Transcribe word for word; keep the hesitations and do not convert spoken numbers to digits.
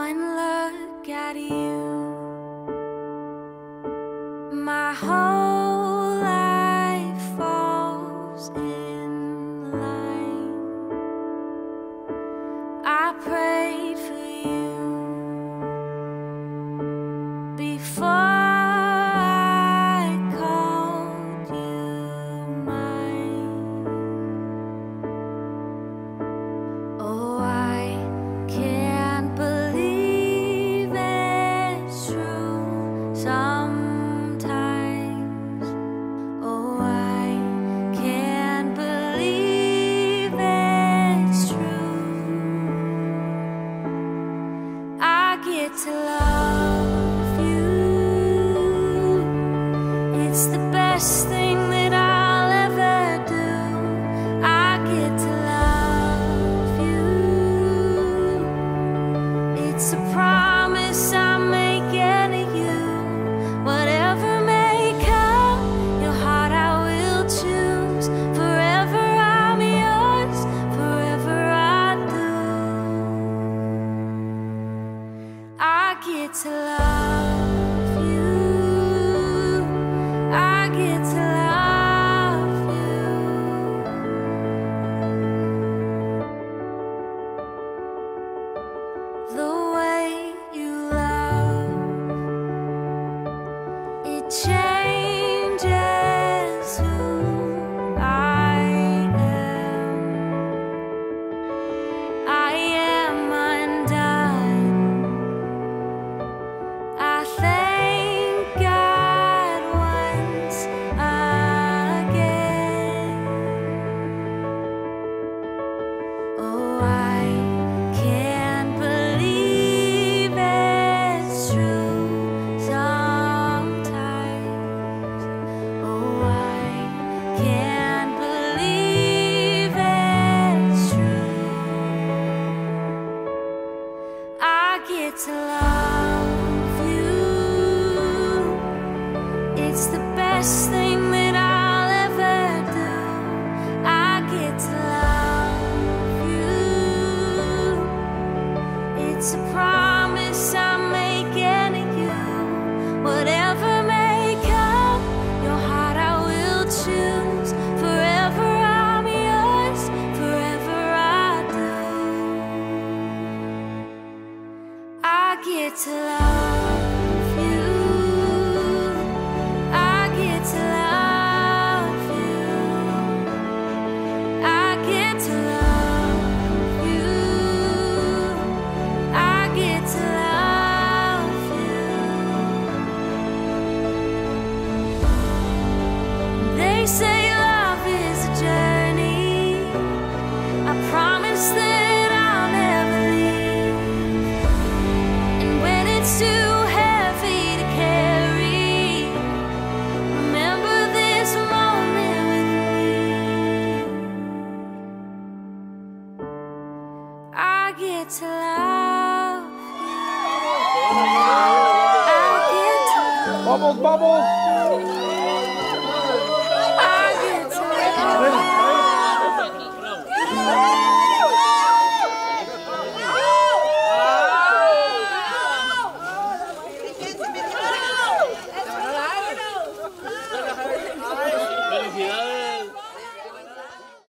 one look at you, my whole life falls in line. I prayed for you before I called you mine. Oh, I can't believe it's true sometimes. Oh, I can't believe it's true. I get to love you. It's the best thing that I'll ever do. I get to love you. It's a promise I'm making to you. Whatever may come, your heart I will choose. Forever I'm yours, forever I do. I get to love you. I get to love you. The way you love, it changes who I am. I am undone. I thank God once again. Oh, I can't believe it's true sometimes. Oh, I can't believe it's true. I get to love you. It's the best thing that I'll ever do. I get to love you. It's a promise I'm making to you. Whatever may come, your heart I will choose. Forever I'm yours, forever I do. I get to love you. I get to love you. I get to love you. I get to love you. They say love is a journey. I promise that I'll never leave. And when it's too heavy to carry, remember this moment with me. I get to love you. I get to love Bubbles, bubbles.